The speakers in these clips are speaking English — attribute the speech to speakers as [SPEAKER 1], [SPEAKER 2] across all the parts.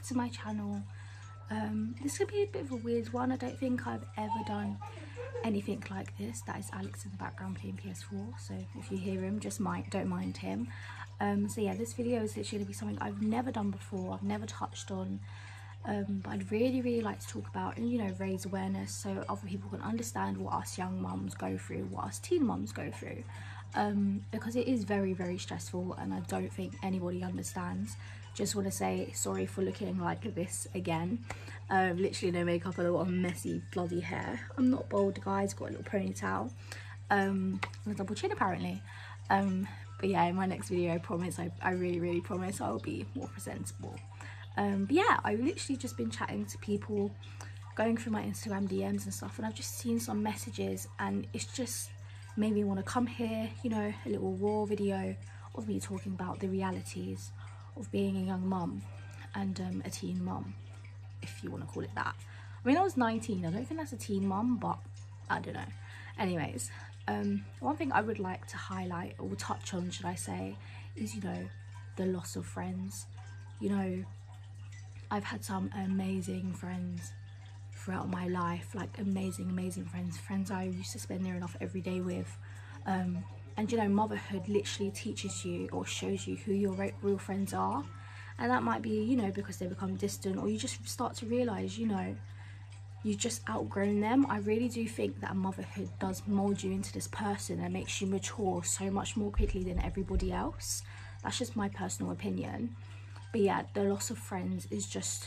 [SPEAKER 1] to my channel. This could be a bit of a weird one. I don't think I've ever done anything like this. That is Alex in the background playing PS4, so if you hear him, just don't mind him. So yeah, this video is literally going to be something I've never done before, I've never touched on, but I'd really like to talk about and, you know, raise awareness so other people can understand what us young mums go through, what us teen mums go through, because it is very stressful and I don't think anybody understands. Just want to say sorry for looking like this again. Literally no makeup, a lot of messy bloody hair. I'm not bald, guys, got a little ponytail, and a double chin apparently. But yeah, in my next video, I promise, I really promise I will be more presentable. But yeah, I've literally just been chatting to people, going through my Instagram DMs and stuff, and I've just seen some messages and it's just made me want to come here, you know, a little raw video of me talking about the realities of being a young mum and a teen mum, if you want to call it that. I mean, I was 19, I don't think that's a teen mum, but I don't know. Anyways, one thing I would like to highlight, or touch on should I say, is, you know, the loss of friends. You know, I've had some amazing friends throughout my life, like amazing friends I used to spend near enough every day with, and you know, motherhood literally teaches you or shows you who your real friends are, and that might be, you know, because they become distant, or you just start to realize, you know, you've just outgrown them. I really do think that motherhood does mold you into this person and makes you mature so much more quickly than everybody else. That's just my personal opinion. But yeah, the loss of friends is just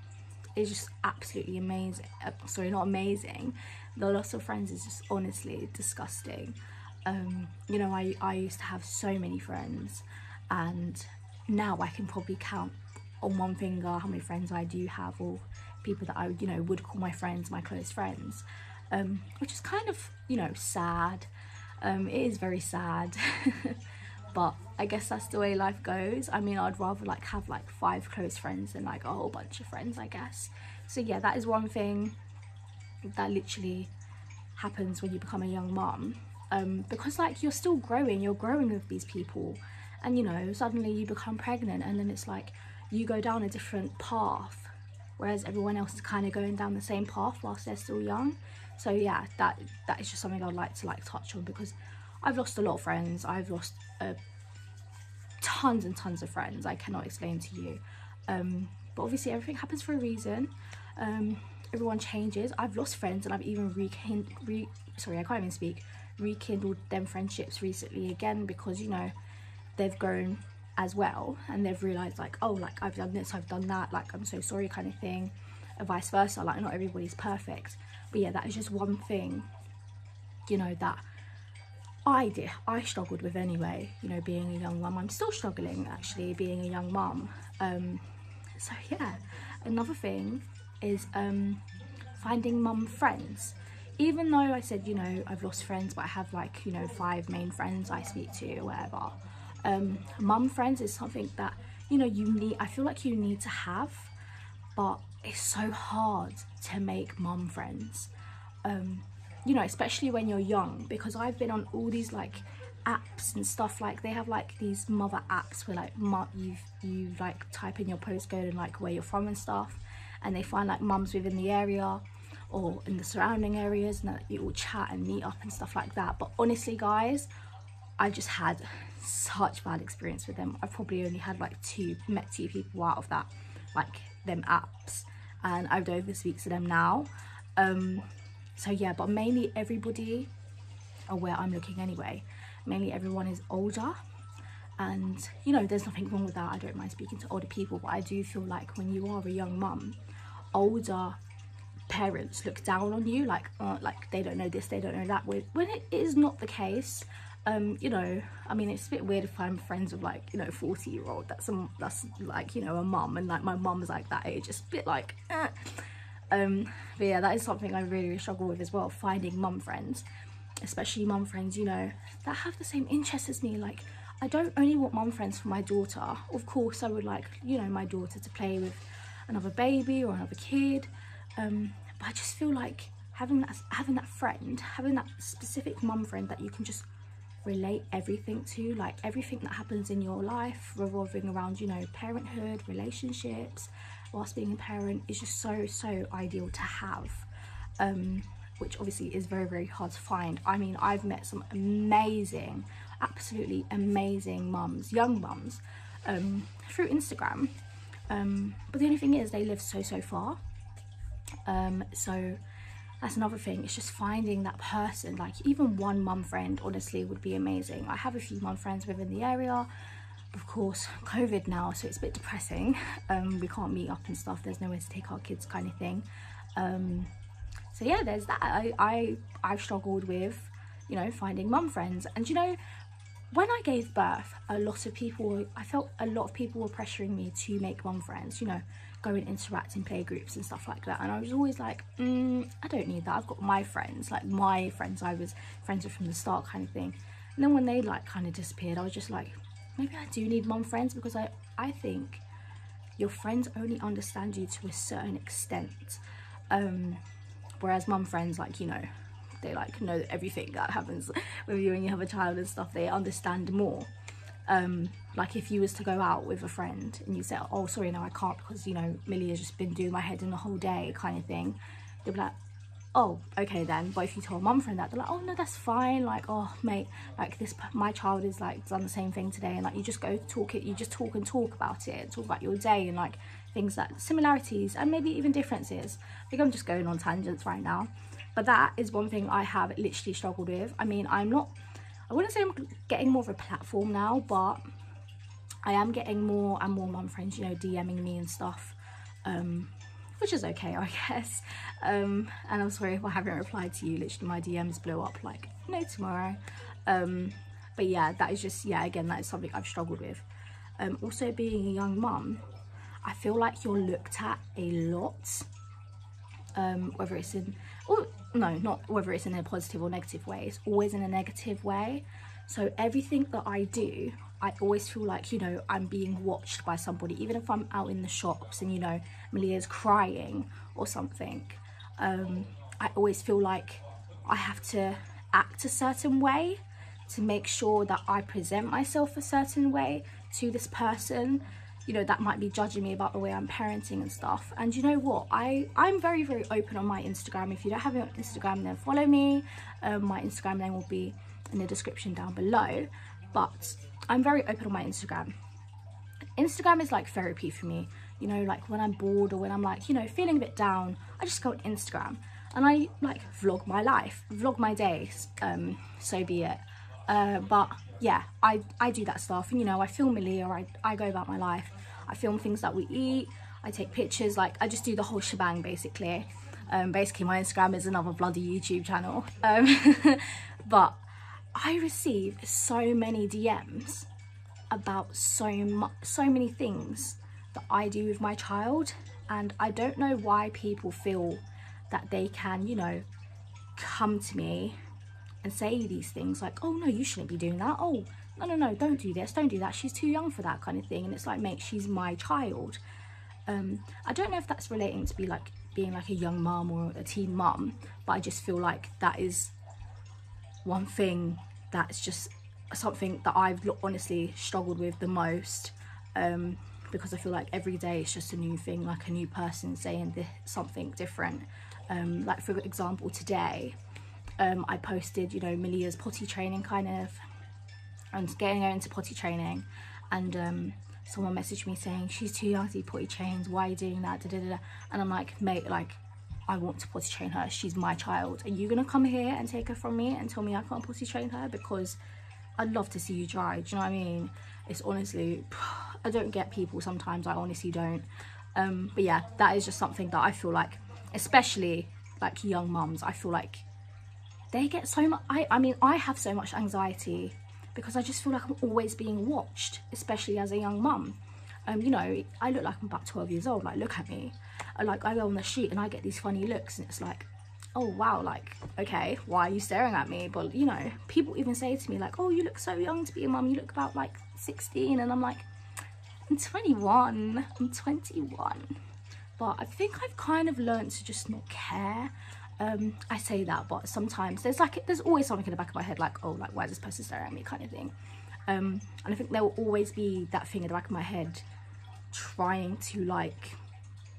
[SPEAKER 1] absolutely amazing. Sorry, not amazing. The loss of friends is just honestly disgusting. You know, I used to have so many friends, and now I can probably count on one finger how many friends I do have, or people that I, you know, would call my friends, my close friends, which is kind of, you know, sad. It is very sad. But I guess that's the way life goes. I mean, I'd rather like have like 5 close friends than like a whole bunch of friends, I guess. So yeah, that is one thing that literally happens when you become a young mum, because like you're still growing, you're growing with these people, and you know, suddenly you become pregnant and then it's like you go down a different path, whereas everyone else is kind of going down the same path whilst they're still young. So yeah, that is just something I'd like to like touch on, because I've lost a lot of friends. I've lost tons and tons of friends I cannot explain to you, but obviously everything happens for a reason. Everyone changes. I've lost friends and I've even rekindled them friendships recently again, because you know, they've grown as well and they've realized like, oh, like I've done this, I've done that, like I'm so sorry kind of thing, and vice versa. Like not everybody's perfect, but yeah, that is just one thing, you know, that I struggled with anyway, you know, being a young mum. I'm still struggling actually being a young mum. So yeah, another thing is finding mum friends. Even though I said, you know, I've lost friends, but I have like, you know, 5 main friends I speak to or whatever, mum friends is something that, you know, you need, I feel like you need to have, but it's so hard to make mum friends, you know, especially when you're young, because I've been on all these like apps and stuff, like they have like these mother apps where like you like type in your postcode and like where you're from and stuff, and they find like mums within the area or in the surrounding areas, and that you all chat and meet up and stuff like that. But honestly guys, I just had such bad experience with them. I've probably only had like met 2 people out of that, like them apps, and I don't even speak to them now. So yeah, but mainly everybody, or where I'm looking anyway, mainly everyone is older, and you know, there's nothing wrong with that. I don't mind speaking to older people, but I do feel like when you are a young mum, older parents look down on you, like they don't know this, they don't know that, when it is not the case. You know, I mean, it's a bit weird if I'm friends with like, you know, 40-year-old that's like, you know, a mum, and like my mum's like that age, it's a bit like but yeah, that is something I really struggle with as well, finding mum friends, especially mum friends, you know, that have the same interests as me. Like I don't only want mum friends for my daughter, of course I would like, you know, my daughter to play with another baby or another kid, but I just feel like having that friend, having that specific mum friend that you can just relate everything to, like everything that happens in your life revolving around, you know, parenthood, relationships, whilst being a parent is just so ideal to have, which obviously is very hard to find. I mean, I've met some amazing, absolutely amazing mums, young mums, through Instagram, but the only thing is they live so far, so that's another thing. It's just finding that person. Like, even one mum friend honestly would be amazing. I have a few mum friends within the area. Of course, COVID now, so it's a bit depressing. We can't meet up and stuff. There's nowhere to take our kids, kind of thing. So yeah, there's that. I've struggled with, you know, finding mum friends. And you know, when I gave birth, I felt a lot of people were pressuring me to make mum friends, you know, go and interact in play groups and stuff like that. And I was always like, I don't need that. I've got my friends, like my friends I was friends with from the start, kind of thing. And then when they like kind of disappeared, I was just like, maybe I do need mum friends, because I think your friends only understand you to a certain extent. Whereas mum friends, like, you know, they like know everything that happens with you when you have a child and stuff. They understand more. Like, if you was to go out with a friend and you say, oh sorry, no I can't because, you know, Millie has just been doing my head in the whole day, kind of thing, they'll be like, oh okay then. But if you tell a mum friend that, they're like, oh no, that's fine, like, oh mate, like my child is like done the same thing today, and like you just go talk it, you just talk about it, talk about your day and like things, that similarities and maybe even differences. I think I'm just going on tangents right now, but that is one thing I have literally struggled with. I mean, I wouldn't say I'm getting more of a platform now, but I am getting more and more mum friends, you know, DMing me and stuff, which is okay, I guess. And I'm sorry if I haven't replied to you. Literally my DMs blew up like no tomorrow. But yeah, that is just, yeah, again, that is something I've struggled with. Also, being a young mum, I feel like you're looked at a lot, whether it's in, or no, not whether it's in a positive or negative way, it's always in a negative way. So everything that I do, I always feel like, you know, I'm being watched by somebody. Even if I'm out in the shops and, you know, Malia's crying or something, I always feel like I have to act a certain way to make sure that I present myself a certain way to this person, you know, that might be judging me about the way I'm parenting and stuff. And you know what, I'm very open on my Instagram. If you don't have it on Instagram, then follow me. My Instagram name will be in the description down below, but I'm very open on my Instagram. Instagram is like therapy for me, you know, like when I'm bored or when I'm like, you know, feeling a bit down, I just go on Instagram and I like vlog my life, vlog my days, so be it. But yeah, I do that stuff, and you know, I film Millie, or I go about my life, I film things that we eat, I take pictures, like I just do the whole shebang basically. Basically my Instagram is another bloody YouTube channel. But I receive so many DMs about so many things that I do with my child, and I don't know why people feel that they can, you know, come to me and say these things like, oh no, you shouldn't be doing that, oh no, don't do this, don't do that, she's too young for that, kind of thing. And it's like, mate, she's my child. I don't know if that's relating to being like a young mum or a teen mum, but I just feel like that is one thing that's just something that I've honestly struggled with the most, because I feel like every day it's just a new thing, like a new person saying something different. Like for example, today I posted, you know, Milia's potty training, kind of, and getting her into potty training, and someone messaged me saying, she's too young to be potty trained, why are you doing that, and I'm like, mate, like, I want to potty train her, she's my child. Are you gonna come here and take her from me and tell me I can't potty train her? Because I'd love to see you try, do you know what I mean? It's honestly, I don't get people sometimes, I honestly don't. But yeah, that is just something that I feel like, especially like young mums, I feel like they get so much, I mean, I have so much anxiety because I just feel like I'm always being watched, especially as a young mum. You know, I look like I'm about 12 years old, like, look at me. Like, I go on the street and I get these funny looks, and it's like, oh wow, like, okay, why are you staring at me? But you know, people even say to me like, oh, you look so young to be a mum, you look about like 16, and I'm like, I'm 21, I'm 21. But I think I've kind of learned to just not care. I say that, but sometimes there's always something in the back of my head, like, oh, like, why is this person staring at me, kind of thing. And I think there will always be that thing in the back of my head trying to like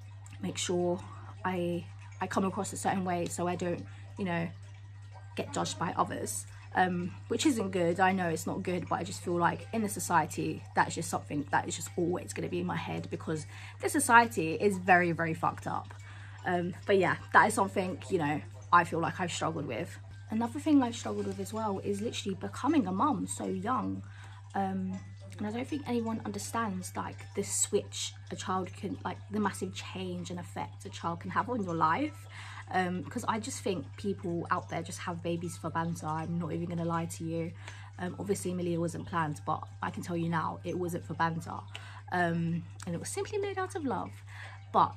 [SPEAKER 1] make sure I come across a certain way so I don't, you know, get judged by others, which isn't good. I know it's not good, but I just feel like in the society, that's just something that is just always going to be in my head, because the society is very, very fucked up. But yeah, that is something, you know, I feel like I've struggled with. Another thing I've struggled with as well is literally becoming a mum so young. And I don't think anyone understands like the switch a child can, like the massive change and effect a child can have on your life. Because I just think people out there just have babies for banter. I'm not even gonna lie to you. Obviously Amelia wasn't planned, but I can tell you now it wasn't for banter, and it was simply made out of love. But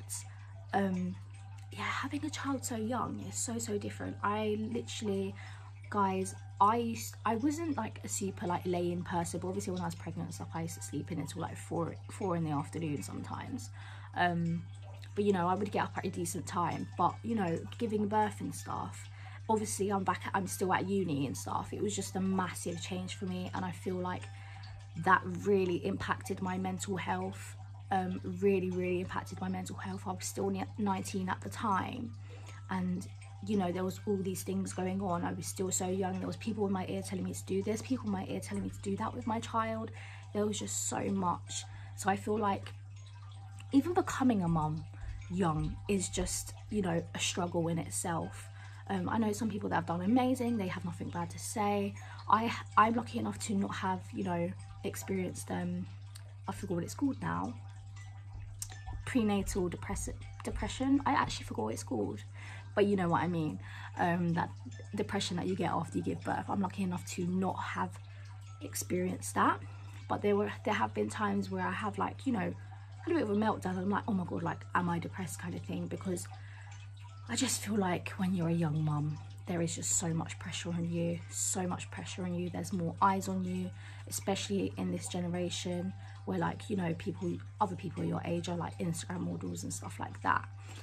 [SPEAKER 1] yeah, having a child so young is so different. I literally, guys, I wasn't like a super like lay-in person, but obviously when I was pregnant and stuff, I used to sleep in until like 4 in the afternoon sometimes. But you know, I would get up at a decent time. But you know, giving birth and stuff, obviously I'm still at uni and stuff. It was just a massive change for me, and I feel like that really impacted my mental health. Really impacted my mental health. I was still 19 at the time, and you know, there was all these things going on. I was still so young. There was people in my ear telling me to do this, people in my ear telling me to do that with my child. There was just so much. So I feel like even becoming a mum young is just, you know, a struggle in itself. I know some people that have done amazing, they have nothing bad to say. I'm lucky enough to not have, you know, experienced I forgot what it's called now, prenatal depression. I actually forgot what it's called, but you know what I mean. That depression that you get after you give birth. I'm lucky enough to not have experienced that, but there have been times where I have, like, you know, had a bit of a meltdown, and I'm like, oh my god, like, am I depressed, kind of thing, because I just feel like when you're a young mum, there is just so much pressure on you, there's more eyes on you, especially in this generation where, like, you know, other people your age are like Instagram models and stuff like that.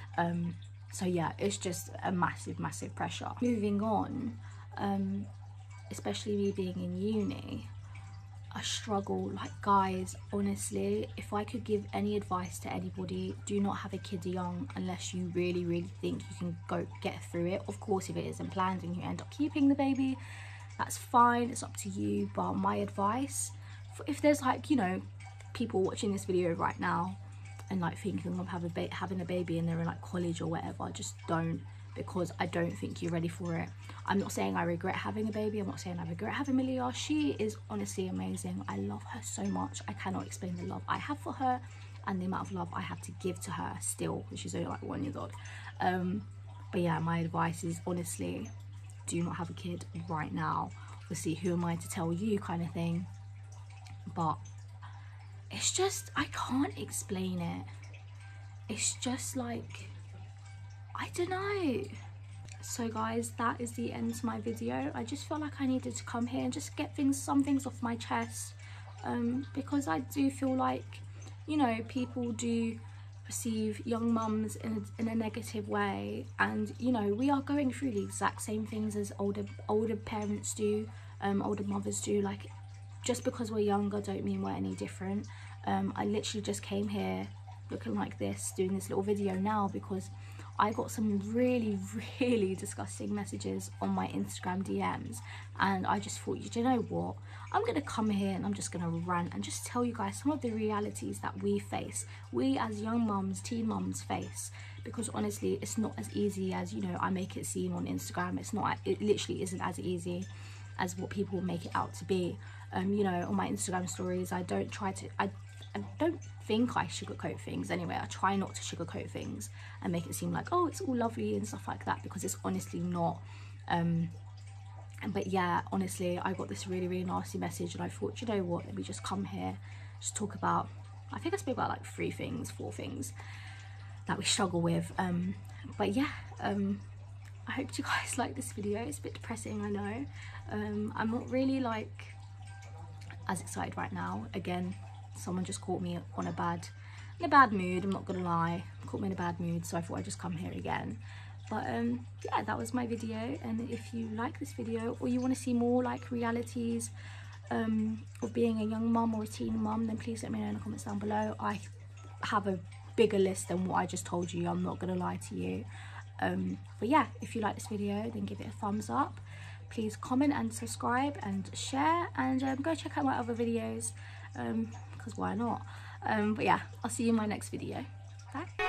[SPEAKER 1] So yeah, it's just a massive pressure. Moving on, especially me being in uni, I struggle. Like, guys, honestly, if I could give any advice to anybody, do not have a kid young unless you really think you can go get through it. Of course, if it isn't planned and you end up keeping the baby, that's fine, it's up to you. But my advice, if there's, like, you know, people watching this video right now and like thinking of having a baby and they're in like college or whatever, just don't, because I don't think you're ready for it. I'm not saying I regret having a baby, I'm not saying I regret having Amelia. She is honestly amazing. I love her so much. I cannot explain the love I have for her and the amount of love I have to give to her still, because she's only like 1 year old. But yeah, my advice is, honestly, do not have a kid right now. Obviously, who am I to tell you, kind of thing. But it's just, I can't explain it. It's just like, I don't know. So guys, that is the end to my video. I just felt like I needed to come here and just get some things off my chest, because I do feel like, you know, people do perceive young mums in a negative way, and you know, we are going through the exact same things as older parents do, older mothers do. Like, just because we're younger don't mean we're any different. I literally just came here looking like this, doing this little video now, because I got some really disgusting messages on my Instagram DMs, and I just thought, you know what, I'm gonna come here and I'm just gonna rant and just tell you guys some of the realities that we as young mums, teen mums face. Because honestly, it's not as easy as, you know, I make it seem on Instagram. It literally isn't as easy as what people make it out to be. You know, on my Instagram stories, I don't think I sugarcoat things. Anyway, I try not to sugarcoat things and make it seem like, oh, it's all lovely and stuff like that, because it's honestly not. But yeah, honestly, I got this really nasty message, and I thought, you know what, let me just come here, just talk about, I think I spoke about like 4 things that we struggle with. But yeah, I hope you guys like this video. It's a bit depressing, I know. I'm not really like as excited right now. Again, someone just caught me in a bad mood, I'm not gonna lie, caught me in a bad mood, so I thought I'd just come here again. But yeah, that was my video, and if you like this video or you want to see more like realities of being a young mum or a teen mum, then please let me know in the comments down below. I have a bigger list than what I just told you, I'm not gonna lie to you. But yeah, if you like this video, then give it a thumbs up. Please comment and subscribe and share, and go check out my other videos, because why not? But yeah, I'll see you in my next video. Bye.